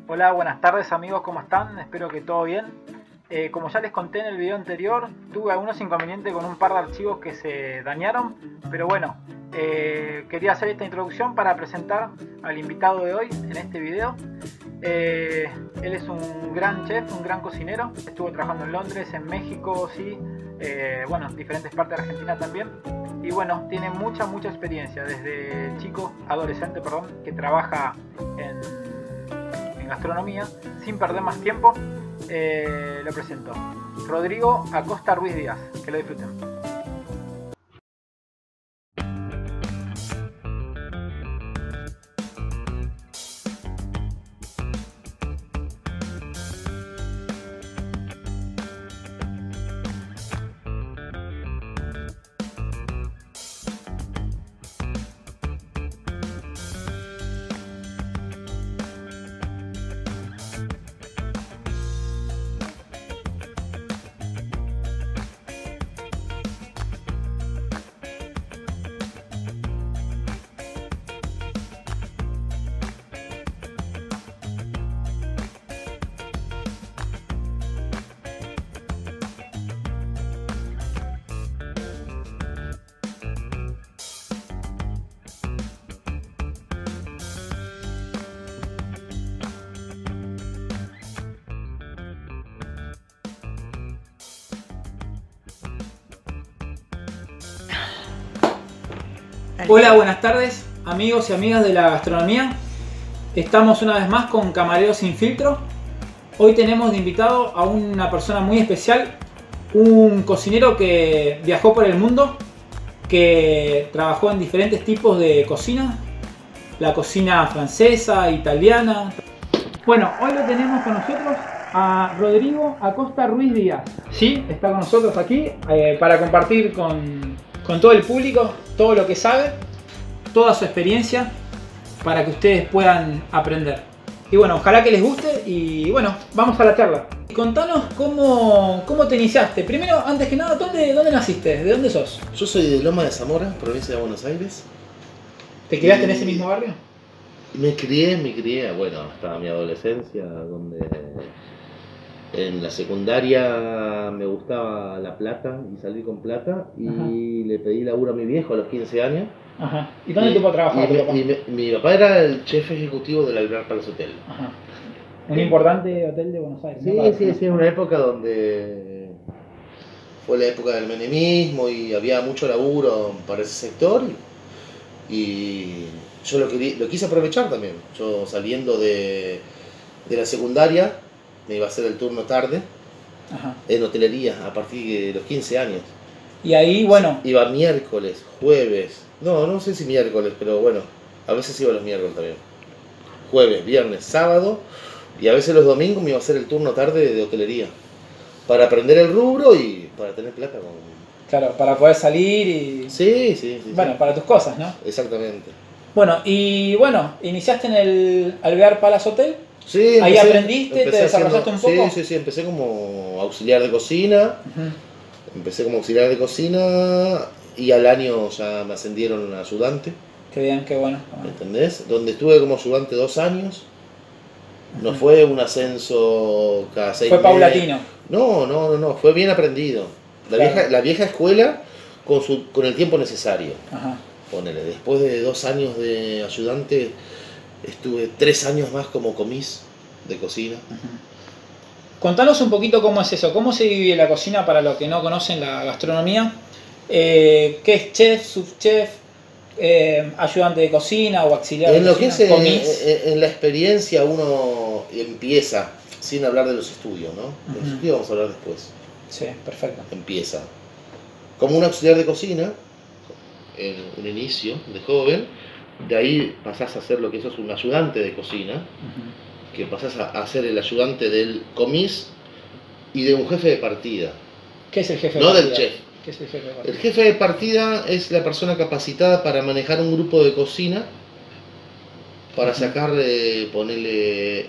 Hola, buenas tardes amigos, ¿cómo están? Espero que todo bien. Como ya les conté en el video anterior, tuve algunos inconvenientes con un par de archivos que se dañaron, pero bueno, quería hacer esta introducción para presentar al invitado de hoy en este video. Él es un gran chef, un gran cocinero, estuvo trabajando en Londres, en México, sí, bueno, en diferentes partes de Argentina también. Y bueno, tiene mucha experiencia, desde chico, adolescente, perdón, que trabaja en gastronomía. Sin perder más tiempo, lo presento. Rodrigo Acosta Ruiz Díaz. Que lo disfruten. Hola, buenas tardes amigos y amigas de la gastronomía. Estamos una vez más con Camareros Sin Filtro. Hoy tenemos de invitado a una persona muy especial, un cocinero que viajó por el mundo, que trabajó en diferentes tipos de cocina, la cocina francesa, italiana. Bueno, hoy lo tenemos con nosotros a Rodrigo Acosta Ruiz Díaz. Sí, está con nosotros aquí para compartir con todo el público todo lo que sabe, toda su experiencia, para que ustedes puedan aprender. Y bueno, ojalá que les guste y bueno, vamos a la charla. Contanos cómo te iniciaste. Primero, antes que nada, ¿dónde naciste? ¿De dónde sos? Yo soy de Loma de Zamora, provincia de Buenos Aires. ¿Te criaste en ese mismo barrio? Me crié, bueno, hasta mi adolescencia, donde en la secundaria me gustaba la plata y salí con plata y Ajá. le pedí laburo a mi viejo a los 15 años. Ajá. ¿Y dónde tuvo trabajo tu papá? Mi papá era el chef ejecutivo del Alvear Palace Hotel. Ajá. Un importante hotel de Buenos Aires. Sí, ¿no? sí, es una época donde fue la época del menemismo y había mucho laburo para ese sector y yo lo quise aprovechar también. Yo saliendo de la secundaria me iba a hacer el turno tarde. Ajá. En hotelería a partir de los 15 años. Y ahí, bueno... Iba miércoles, jueves, no sé si miércoles, pero bueno, a veces iba los miércoles también. Jueves, viernes, sábado y a veces los domingos me iba a hacer el turno tarde de hotelería. Para aprender el rubro y para tener plata. Claro, para poder salir y... Sí. Bueno, para tus cosas, ¿no? Exactamente. Bueno, iniciaste en el Alvear Palace Hotel. Sí, ahí aprendiste, te desarrollaste un poco. Sí, empecé como auxiliar de cocina. Empecé como auxiliar de cocina y al año ya me ascendieron a ayudante. Qué bien, qué bueno. ¿Entendés? Donde estuve como ayudante 2 años. No fue un ascenso cada 6 meses. ¿Fue paulatino? No, fue bien aprendido. La vieja escuela con el tiempo necesario. Ajá. Ponele, después de 2 años de ayudante, estuve 3 años más como comis de cocina. Contanos un poquito cómo es eso, cómo se vive la cocina para los que no conocen la gastronomía. ¿Qué es chef, subchef, ayudante de cocina o auxiliar de cocina? En la experiencia uno empieza, sin hablar de los estudios, ¿no? De los estudios vamos a hablar después. Sí, perfecto. Empieza como un auxiliar de cocina, en un inicio de joven, de ahí pasás a ser lo que sos un ayudante de cocina, que pasás a ser el ayudante del comis y de un jefe de partida. ¿Qué es el jefe de partida? No del chef. ¿Qué es el jefe de partida? El jefe de partida es la persona capacitada para manejar un grupo de cocina, para sacar, ponerle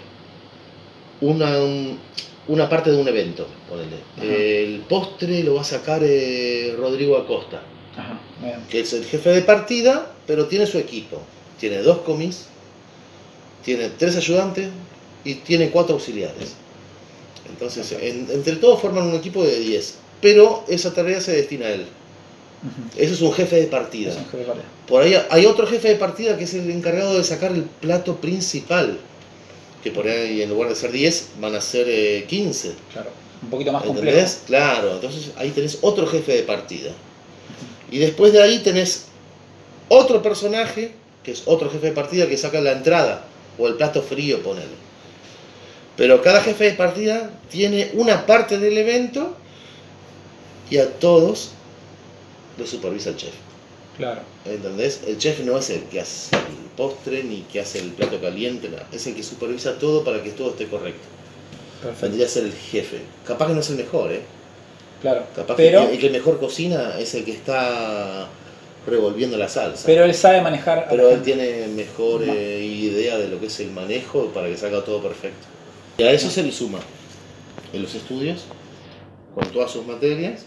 una parte de un evento. El postre lo va a sacar Rodrigo Acosta. Ajá, que es el jefe de partida, pero tiene su equipo. Tiene 2 comis, tiene 3 ayudantes y tiene 4 auxiliares. Entonces, entre todos forman un equipo de 10, pero esa tarea se destina a él. Eso es un jefe de partida. Por ahí hay otro jefe de partida que es el encargado de sacar el plato principal, que por ahí en lugar de ser 10 van a ser 15. Claro, un poquito más ¿entendés? complejo. Claro, entonces ahí tenés otro jefe de partida. Y después de ahí tenés otro personaje, que es otro jefe de partida que saca la entrada, o el plato frío, ponele. Pero cada jefe de partida tiene una parte del evento y a todos lo supervisa el chef. Claro. ¿Entendés? El chef no es el que hace el postre ni que hace el plato caliente, nada. Es el que supervisa todo para que todo esté correcto. Perfecto. Vendría a ser el jefe. Capaz que no es el mejor, ¿eh? Claro. Capaz pero, que el que mejor cocina es el que está revolviendo la salsa. Pero él sabe manejar. Pero él tiene mejor idea de lo que es el manejo para que salga todo perfecto. Y a eso se le suma en los estudios, con todas sus materias.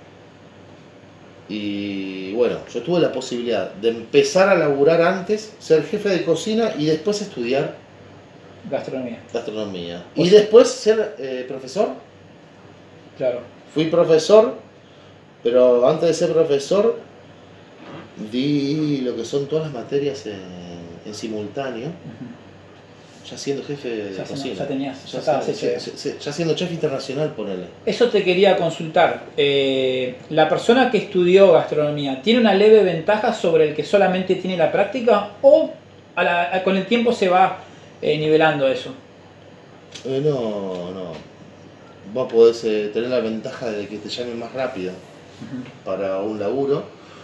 Y bueno, yo tuve la posibilidad de empezar a laburar antes, ser jefe de cocina y después estudiar gastronomía. Y después ser profesor. Claro. Fui profesor, pero antes de ser profesor di lo que son todas las materias en simultáneo. Ya siendo jefe de cocina. Ya siendo chef internacional, ponele. Eso te quería consultar. ¿La persona que estudió gastronomía tiene una leve ventaja sobre el que solamente tiene la práctica o con el tiempo se va nivelando eso? No. Vos podés tener la ventaja de que te llamen más rápido para un laburo,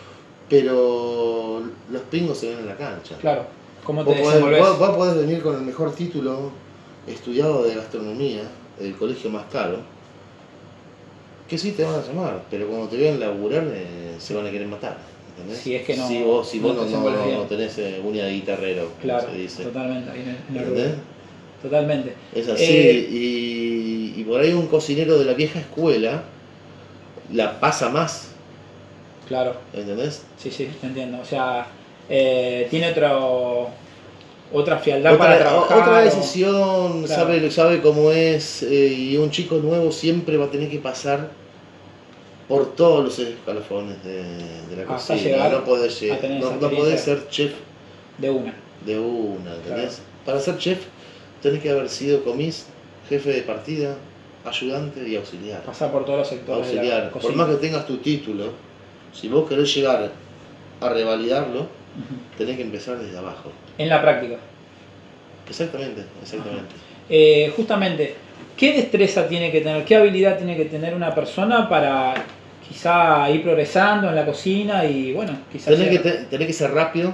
pero los pingos se ven en la cancha. Claro. ¿Cómo te desenvolves? Vos podés venir con el mejor título estudiado de gastronomía, del colegio más caro, que sí te van a llamar, pero cuando te vean laburar se van a querer matar. ¿Entendés? Si es que no. Si vos no tenés uña de guitarrero, claro, como se dice. Totalmente. ¿Entendés? Totalmente. Es así, y por ahí un cocinero de la vieja escuela la pasa más. Claro. ¿Entendés? Sí, te entiendo. O sea, tiene otra frialdad para trabajar. Otra decisión, claro. sabe cómo es, y un chico nuevo siempre va a tener que pasar por todos los escalafones de la cocina. No podés ser chef de una, ¿entendés? Claro. Para ser chef tenés que haber sido comis, jefe de partida, ayudante y auxiliar. Pasar por todos los sectores auxiliar. de la cocina. Por más que tengas tu título, si vos querés llegar a revalidarlo, tenés que empezar desde abajo. En la práctica. Exactamente. Justamente, ¿qué destreza tiene que tener, qué habilidad tiene que tener una persona para quizá ir progresando en la cocina y bueno, quizá... Tenés que ser rápido,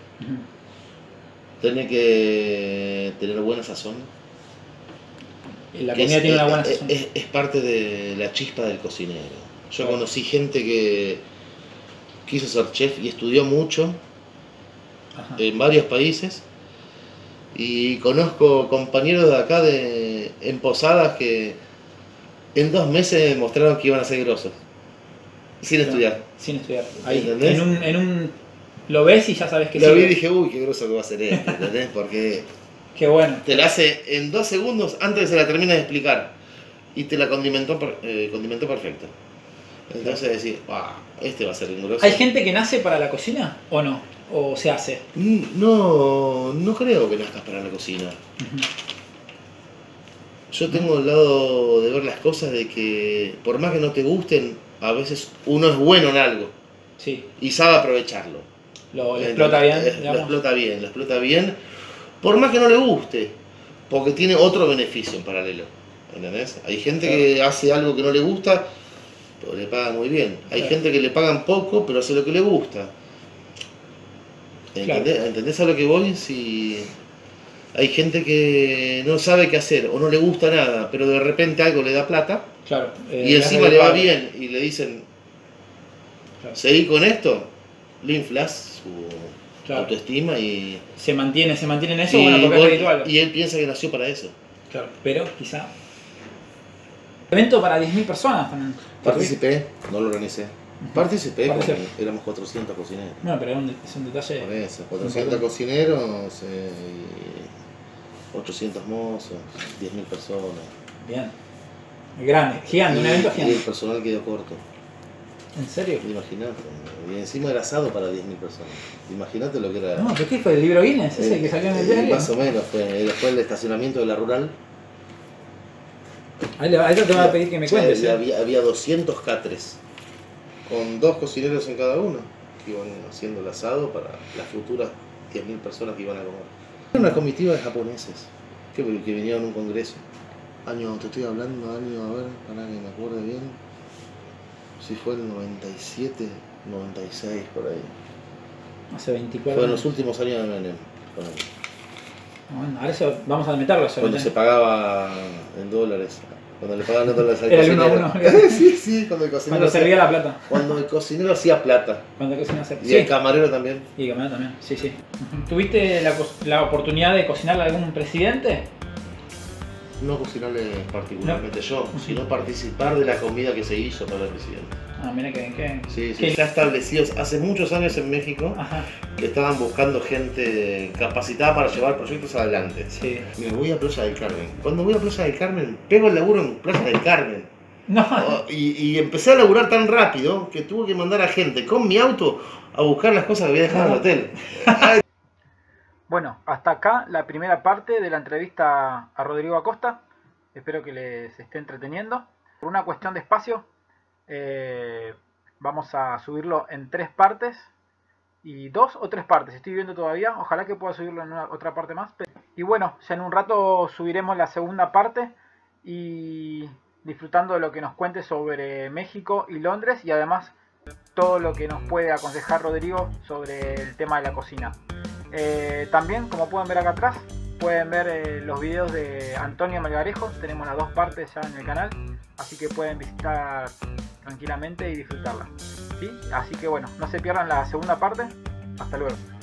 tenés que tener buena sazón. La comida tiene una buena sazón. Es parte de la chispa del cocinero. Yo conocí gente que quiso ser chef y estudió mucho en varios países, y conozco compañeros de acá en posadas que en 2 meses mostraron que iban a ser grosos sin estudiar. Ahí, lo ves y ya sabes que lo vi y dije, uy, qué groso que va a ser este, ¿entendés? Porque qué bueno. Te la hace en 2 segundos antes de que se la termine de explicar y te la condimentó perfecto. Entonces decís, este va a ser grosso. ¿Hay gente que nace para la cocina o no? ¿O se hace? No creo que nazcas para la cocina. Yo tengo el lado de ver las cosas de que por más que no te gusten, a veces uno es bueno en algo. Sí. Y sabe aprovecharlo. Lo explota bien. Lo explota bien. Por más que no le guste, porque tiene otro beneficio en paralelo. ¿Entendés? Hay gente que hace algo que no le gusta, pero le pagan muy bien. Hay gente que le pagan poco, pero hace lo que le gusta. ¿Entendés a lo que voy? Si hay gente que no sabe qué hacer o no le gusta nada, pero de repente algo le da plata, y encima le va bien y le dicen, seguí con esto, le inflas su autoestima y se mantiene en eso, bueno, porque es habitual. Y él piensa que nació para eso. Claro, pero quizá evento para 10.000 personas también. Participé, no lo organicé. Participé, porque éramos 400 cocineros. Bueno, pero es un detalle. Por eso, 400 cocineros 800 mozos, 10.000 personas. Bien. Grande, gigante, un evento Y gigante. el personal quedó corto. ¿En serio? Imagínate. Y encima era asado para 10.000 personas. Imagínate lo que era. No, ¿pero qué fue? ¿El libro Guinness? ¿Ese que salió en el diario? Más o menos, fue el estacionamiento de la rural. Ahí te voy a pedir que me cuentes. Había 200 catres, con 2 cocineros en cada uno, que iban haciendo el asado para las futuras 10.000 personas que iban a comer. Era una comitiva de japoneses que vinieron a un congreso. Te estoy hablando, a ver, para que me acuerde bien. Si fue el 97, 96, por ahí. Hace 24 Fue en años. los últimos años de Menem. Bueno, ahora eso vamos a meterlo. Cuando se pagaba en dólares. Cuando le pagaban en dólares al Era el cocinero. 1-1. Sí, cuando el cocinero Cuando servía la plata. Cuando el cocinero hacía plata. Cuando cocina se... Y el camarero también. Y el camarero también, sí, sí. ¿Tuviste la oportunidad de cocinarle a algún presidente? No cocinarle particularmente yo, sino participar de la comida que se hizo para el presidente. Ah, mira que... Sí, sí. Está establecido hace muchos años en México. Ajá. Que estaban buscando gente capacitada para llevar proyectos adelante. Sí. Me voy a Playa del Carmen. Cuando voy a Playa del Carmen, pego el laburo en Playa del Carmen. No. Y empecé a laburar tan rápido que tuve que mandar a gente con mi auto a buscar las cosas que había dejado en el hotel. Bueno, hasta acá la primera parte de la entrevista a Rodrigo Acosta. Espero que les esté entreteniendo. Por una cuestión de espacio, vamos a subirlo en 3 partes. Y 2 o 3 partes, estoy viendo todavía. Ojalá que pueda subirlo en otra parte más. Y bueno, ya en un rato subiremos la segunda parte. Y disfrutando de lo que nos cuente sobre México y Londres. Y además todo lo que nos puede aconsejar Rodrigo sobre el tema de la cocina. También, como pueden ver acá atrás, pueden ver los videos de Antonio Melgarejo. Tenemos las 2 partes ya en el canal, así que pueden visitar tranquilamente y disfrutarla, ¿sí? Así que bueno, no se pierdan la segunda parte. Hasta luego.